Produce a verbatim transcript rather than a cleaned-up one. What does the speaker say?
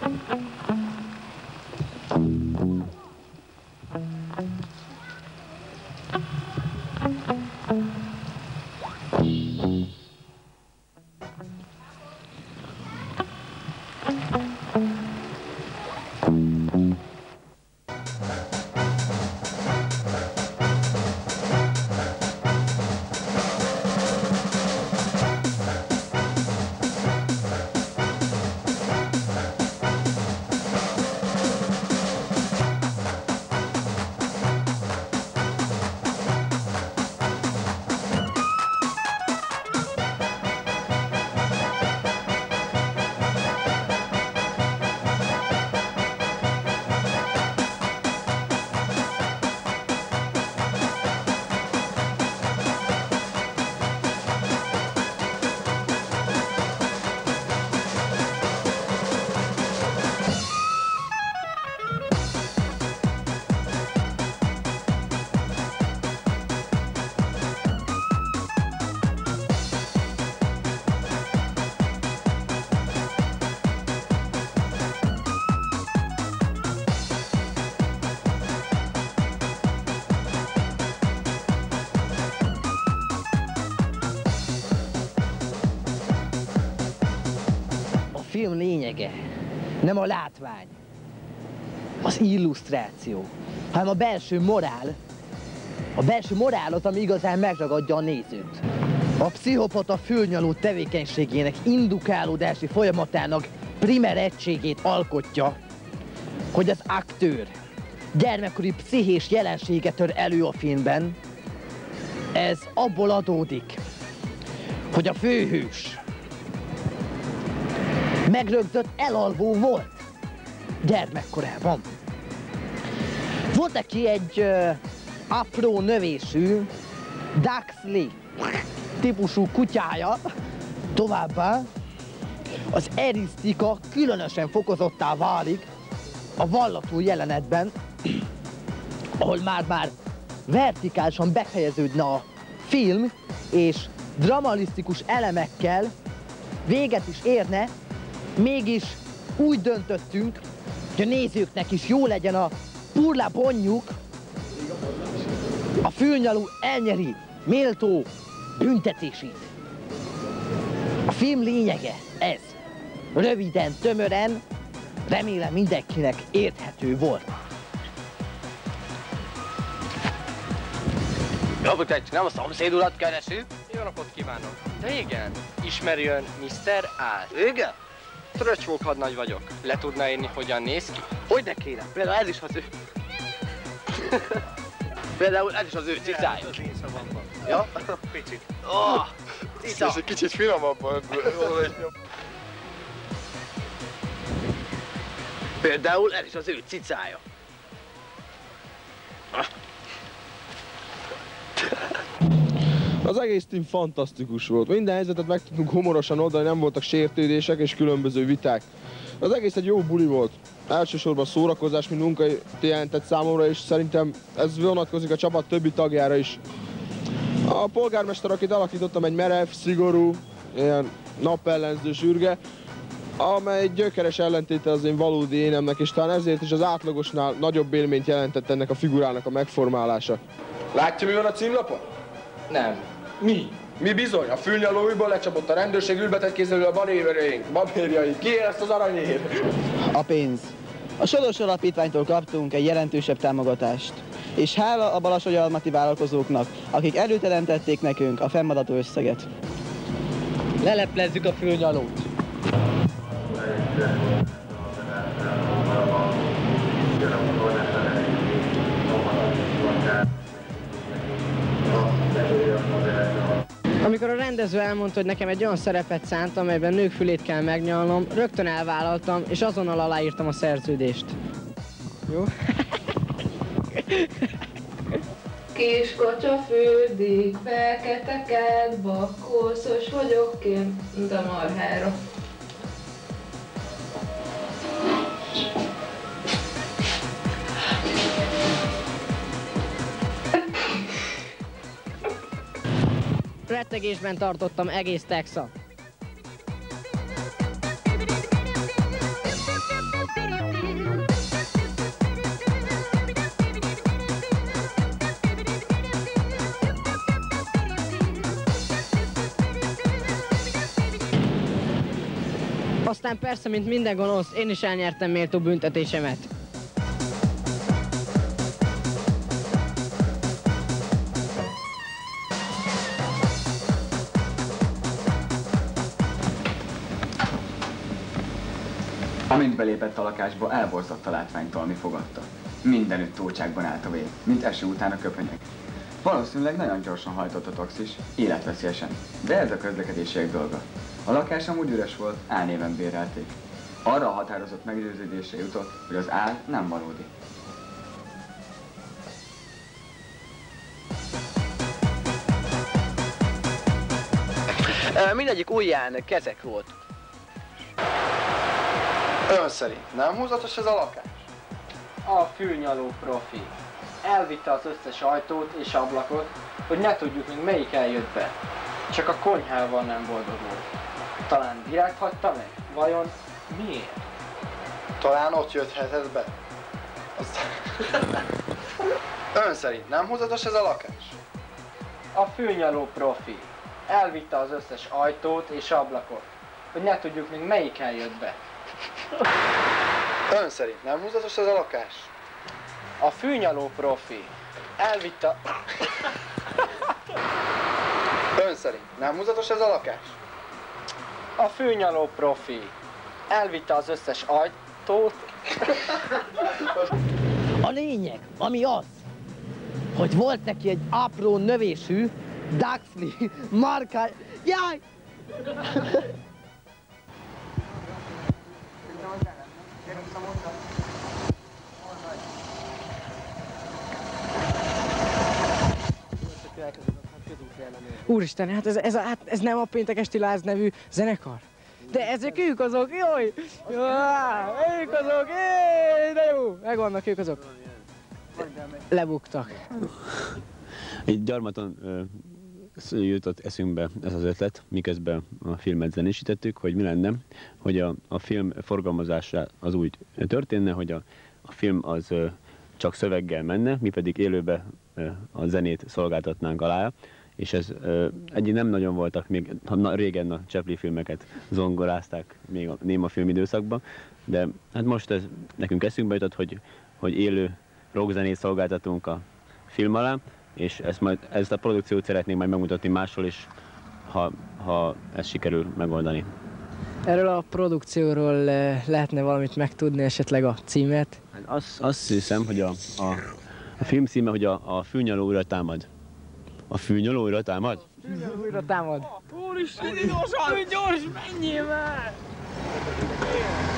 A film lényege nem a látvány, az illusztráció, hanem a belső morál, a belső morálot, ami igazán megragadja a nézőt. A pszichopata fülnyaló tevékenységének indukálódási folyamatának primer egységét alkotja, hogy az aktőr gyermekkori pszichés jelenséget tör elő a filmben. Ez abból adódik, hogy a főhős megrögzött elalvó volt gyermekkorában. Volt neki egy uh, apró növésű Dachshund típusú kutyája, továbbá az erisztika különösen fokozottá válik a vallató jelenetben, ahol már-már vertikálisan befejeződne a film, és dramatisztikus elemekkel véget is érne, mégis úgy döntöttünk, hogy a nézőknek is jó legyen a purla bonjuk, a fülnyaló elnyeri méltó büntetését. A film lényege ez. Röviden, tömören, remélem mindenkinek érthető volt. Jobbik egy, nem a szomszéd urat keresünk? Jó napot kívánok! De igen, ismeri ön miszter Át? Igen? Fröcsvók hadnagy vagyok. Le tudná írni, hogyan néz ki? Hogyne kérem, például ez is az ő... Például ez is az ő cicája. Ja? Picit. Oh, cica. Ez egy kicsit finomabban. Például ez is az ő cicája. Az egész tím fantasztikus volt. Minden helyzetet meg tudtunk humorosan oldani, nem voltak sértődések és különböző viták. Az egész egy jó buli volt. Elsősorban szórakozás, mint munka jelentett számomra, és szerintem ez vonatkozik a csapat többi tagjára is. A polgármester, akit alakítottam, egy merev, szigorú, ilyen napellenző sürge, amely gyökeres ellentéte az én valódi énemnek, és talán ezért is az átlagosnál nagyobb élményt jelentett ennek a figurának a megformálása. Látja, mi van a címlapon? Nem. Mi? Mi bizony, a fülnyaló újból lecsapott, a rendőrség ülbetett kézzelül a babérjaink, babérjaink. Kiér ezt az aranyért? A pénz. A Soros Alapítványtól kaptunk egy jelentősebb támogatást. És hála a balassagyarmati vállalkozóknak, akik előteremtették nekünk a fennmaradó összeget. Leleplezzük a fülnyalót. Amikor a rendező elmondta, hogy nekem egy olyan szerepet szánt, amelyben nők fülét kell megnyalnom, rögtön elvállaltam, és azonnal aláírtam a szerződést. Jó? Kis kocsa fürdik, feketeket, bakkószos vagyok én, mint a marhára. Rettegésben tartottam egész Texas. Aztán persze, mint minden gonosz, én is elnyertem méltó büntetésemet. Amint belépett a lakásba, elborzott a látványtól, ami fogadta. Mindenütt tócsákban állt a vég, mint eső után a köpönyeg. Valószínűleg nagyon gyorsan hajtott a taxis, életveszélyesen, de ez a közlekedésiek dolga. A lakás amúgy üres volt, álnéven bérelték. Arra a határozott meggyőződésre jutott, hogy az ál nem valódi. Mindegyik ujján kezek volt. Ön szerint nem húzatos ez a lakás? A fülnyaló profi. Elvitte az összes ajtót és ablakot, hogy ne tudjuk még melyik eljött be. Csak a konyhával nem boldogult. Talán direkt hagyta meg? Vajon miért? Talán ott jötthetett be. Aztán... Ön szerint nem húzatos ez a lakás? A fülnyaló profi. Elvitte az összes ajtót és ablakot, hogy ne tudjuk még melyik eljött be. Ön szerint nem húzatos ez a lakás? A fülnyaló profi. Elvitte... Ön szerint nem húzatos ez a lakás? A fülnyaló profi. Elvitte az összes ajtót... A lényeg, ami az, hogy volt neki egy apró növésű Duxley marka... Jaj! Úristen, hát ez, ez, a, hát ez nem a Péntek Esti Láz nevű zenekar? De ezek ők azok, jaj! Jaj, ők azok, jaj, de jó! Megvannak ők azok. Lebuktak. Egy gyarmaton ö, jutott eszünkbe ez az ötlet, miközben a filmet zenésítettük, hogy mi lenne, hogy a, a film forgalmazása az úgy történne, hogy a, a film az ö, csak szöveggel menne, mi pedig élőbe ö, a zenét szolgáltatnánk alá, és ez ö, egyébként nem nagyon voltak még, na, régen a Chaplin filmeket zongorázták még a néma film időszakban, de hát most ez nekünk eszünkbe jutott, hogy, hogy élő rockzenét szolgáltatunk a film alá, és ezt, majd, ezt a produkciót szeretnénk majd megmutatni máshol is, ha, ha ezt sikerül megoldani. Erről a produkcióról lehetne valamit megtudni, esetleg a címet? Hát azt, azt hiszem, hogy a, a, a film címe, hogy a, a fülnyaló újra támad. A fülnyaló újra támad? A fülnyaló újra támad. Úristen, gyorsan, gyors, menjél már!